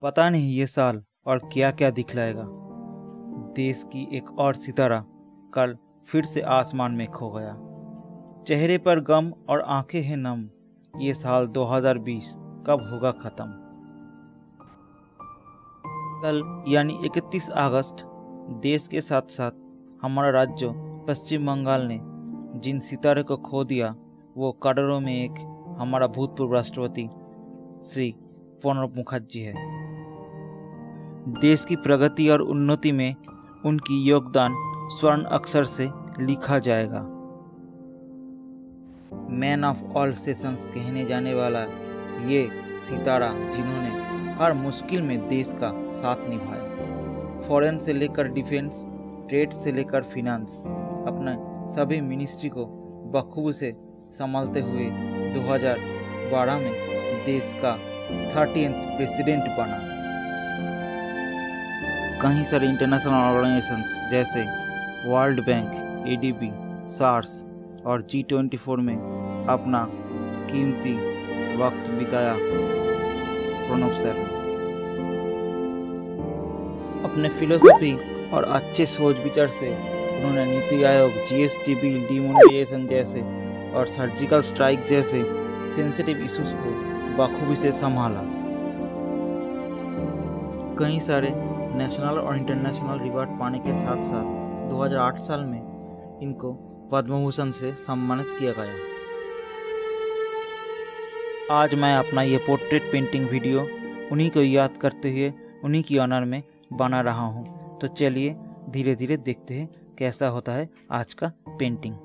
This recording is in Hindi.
पता नहीं ये साल और क्या क्या दिखलाएगा। देश की एक और सितारा कल फिर से आसमान में खो गया। चेहरे पर गम और आंखें हैं नम। ये साल 2020 कब होगा खत्म। कल यानी 31 अगस्त देश के साथ साथ हमारा राज्य पश्चिम बंगाल ने जिन सितारे को खो दिया वो करोड़ों में एक हमारा भूतपूर्व राष्ट्रपति श्री प्रणब मुखर्जी है। देश की प्रगति और उन्नति में उनकी योगदान स्वर्ण अक्षर से लिखा जाएगा। मैन ऑफ ऑल सेशंस कहने जाने वाला ये सितारा जिन्होंने हर मुश्किल में देश का साथ निभाया। फॉरेन से लेकर डिफेंस, ट्रेड से लेकर फिनांस, अपने सभी मिनिस्ट्री को बखूबी से संभालते हुए 2012 में देश का 30th प्रेसिडेंट बना। कई सारे इंटरनेशनल ऑर्गेनाइजेशंस जैसे वर्ल्ड बैंक, ADB, SARS और G24 में अपना कीमती वक्त बिताया प्रणब सर। अपने फिलोसफी और अच्छे सोच विचार से उन्होंने NITI Aayog, GST bill, demonetisation जैसे और सर्जिकल स्ट्राइक जैसे सेंसिटिव इश्यूज को बखूबी से संभाला। कई सारे नेशनल और इंटरनेशनल रिवॉर्ड पाने के साथ साथ 2008 साल में इनको पद्म भूषण से सम्मानित किया गया। आज मैं अपना ये पोर्ट्रेट पेंटिंग वीडियो उन्हीं को याद करते हुए उन्हीं की ऑनर में बना रहा हूँ। तो चलिए धीरे धीरे देखते हैं कैसा होता है आज का पेंटिंग।